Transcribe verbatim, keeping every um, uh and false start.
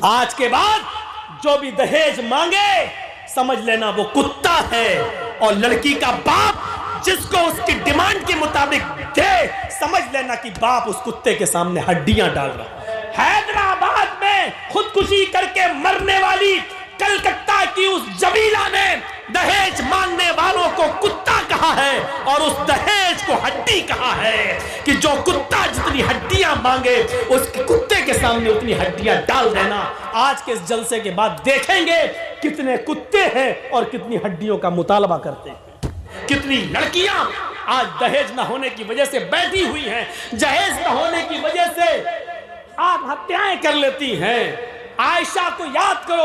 आज के बाद जो भी दहेज मांगे समझ लेना वो कुत्ता है, और लड़की का बाप जिसको उसकी डिमांड के मुताबिक दे समझ लेना कि बाप उस कुत्ते के सामने हड्डियां डाल रहा है। हैदराबाद में खुदकुशी करके मरने वाली कलकत्ता की उस जमीला ने दहेज मांगने वालों को कुत्ता कहा है और उस दहेज को हड्डी कहा है कि जो कुत्ता जितनी हड्डियां मांगे उसके कुत्ते के सामने उतनी हड्डियां डाल देना। आज के इस जलसे के बाद देखेंगे कितने कुत्ते हैं और कितनी हड्डियों का मुतालबा करते हैं। कितनी लड़कियां आज दहेज न होने की वजह से बैठी हुई हैं, दहेज न होने की वजह से आत्महत्याएं कर लेती हैं। आयशा को याद करो।